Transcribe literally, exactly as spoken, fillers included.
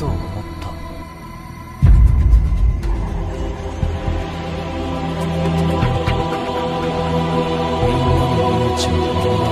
と思った。みんなの命を守ろう